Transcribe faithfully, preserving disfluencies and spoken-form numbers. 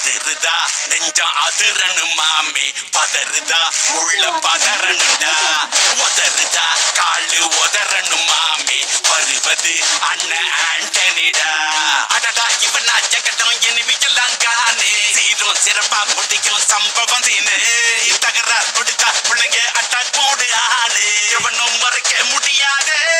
அதிருதா நெஞ்சம் அதிரனு மாமே பதறுதா உள்ள பதறனுடா உதறுதா காலு உதறனு மாமே வருவது அண்ணன் ஆண்டனிடா அடடா இவன் அச்சக்கட்டும் எனிவிக்கலாம் காணே சீரும் சிறப்பா முடிக்கும் சம்பவம் தீனு தகராறு கொடுத்தா பிள்ளைங்க அட்டாக் போடு ஆளு எவனும் மறைக்க முடியாது